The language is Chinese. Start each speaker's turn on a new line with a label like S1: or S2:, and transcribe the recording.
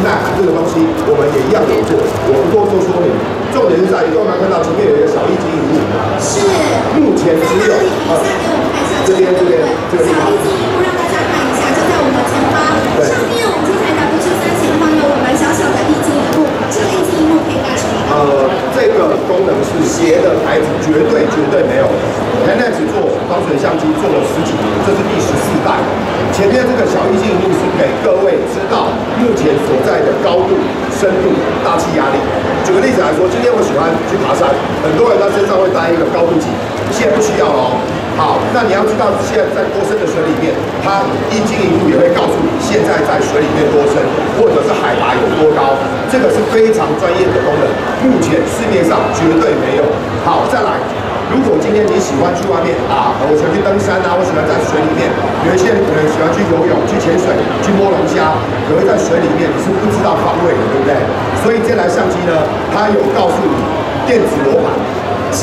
S1: 那这个东西我们也一样有做，我不多做说明。重点是在于，我们看到前面有一个小液晶荧幕，
S2: 是
S1: 目前只有这边这个地
S2: 小
S1: 方。
S2: 液晶荧幕让大家看一下，就在我们的前方。上面我们这台 W73前方有我们小小的液晶荧幕，这个液晶荧幕可以干什么？
S1: 这个功能是别的牌子绝对没有的。Pentax 做光学相机做了10几年，这是第14代。前面这个小液晶荧幕是给各位知道目前所在的高度、深度、大气压力。举个例子来说，今天我喜欢去爬山，很多人他身上会带一个高度计，现在不需要了哦。好，那你要知道现在在多深的水里面，它液晶荧幕也会告诉你现在在水里面多深，或者是海拔有多高，这个是非常专业的功能，目前市面上绝对没有。好，再来，如果今天你喜欢去外面我喜欢去登山我喜欢在水里面，有一些人可能喜欢去游泳、去潜水、去摸龙虾，可是在水里面你是不知道方位的，对不对？所以这台相机呢，它有告诉你电子罗盘。